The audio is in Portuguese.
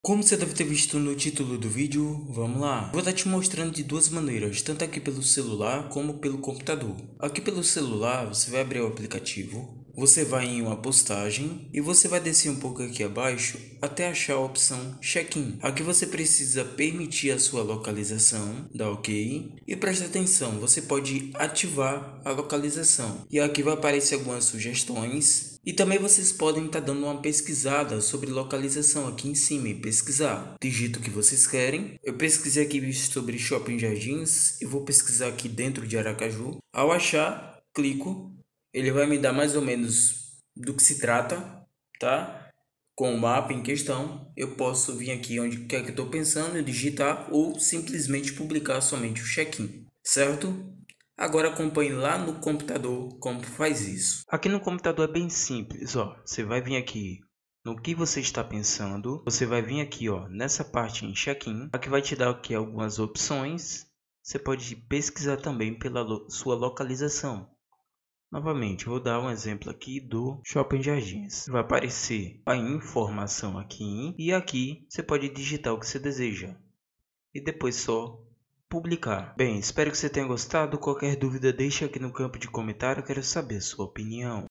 Como você deve ter visto no título do vídeo, vamos lá. Vou estar te mostrando de duas maneiras, tanto aqui pelo celular como pelo computador. Aqui pelo celular, você vai abrir o aplicativo, você vai em uma postagem e você vai descer um pouco aqui abaixo até achar a opção check-in. Aqui você precisa permitir a sua localização, dá ok. E presta atenção, você pode ativar a localização. E aqui vai aparecer algumas sugestões. E também vocês podem estar dando uma pesquisada sobre localização aqui em cima e pesquisar. Digita o que vocês querem. Eu pesquisei aqui sobre Shopping Jardins e vou pesquisar aqui dentro de Aracaju. Ao achar, clico. Ele vai me dar mais ou menos do que se trata, tá? Com o mapa em questão, eu posso vir aqui onde quer que eu estou pensando e digitar ou simplesmente publicar somente o check-in, certo? Agora acompanhe lá no computador como faz isso. Aqui no computador é bem simples, ó. Você vai vir aqui no que você está pensando. Você vai vir aqui, ó, nessa parte em check-in. Aqui vai te dar aqui algumas opções. Você pode pesquisar também pela sua localização. Novamente, vou dar um exemplo aqui do Shopping Jardins. Vai aparecer a informação aqui e aqui você pode digitar o que você deseja. E depois só publicar. Bem, espero que você tenha gostado. Qualquer dúvida deixe aqui no campo de comentário, quero saber a sua opinião.